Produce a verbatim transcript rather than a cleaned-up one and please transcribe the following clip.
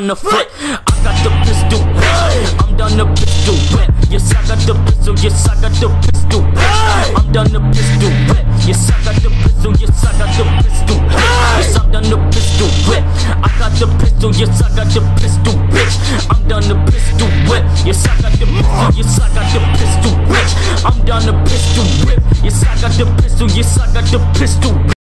on the foot. I got the pistol, bitch. I'm done the pistol whip. Yes, I got the pistol. Yes, I got the pistol, bitch. I'm done the pistol whip. Yes, I got the pistol. Yes, I got the pistol, bitch. Yes, I'm done the pistol whip. I got the pistol. Yes, I got the pistol, bitch. I'm done the pistol whip. Yes, I got the pistol. Yes, I got the pistol, bitch. I'm done the pistol whip. Yes, I got the pistol. Yes, I got the pistol.